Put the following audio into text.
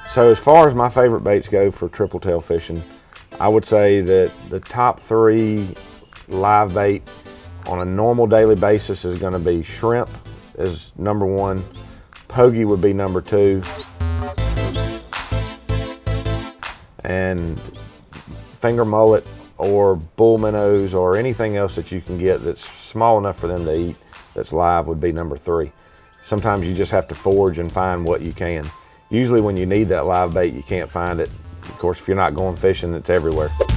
So as far as my favorite baits go for triple tail fishing, I would say that the top 3 live bait on a normal daily basis is going to be shrimp is number 1, pogie would be number 2, and finger mullet or bull minnows or anything else that you can get that's small enough for them to eat that's live would be number 3. Sometimes you just have to forage and find what you can. Usually when you need that live bait, you can't find it. Of course, if you're not going fishing, it's everywhere.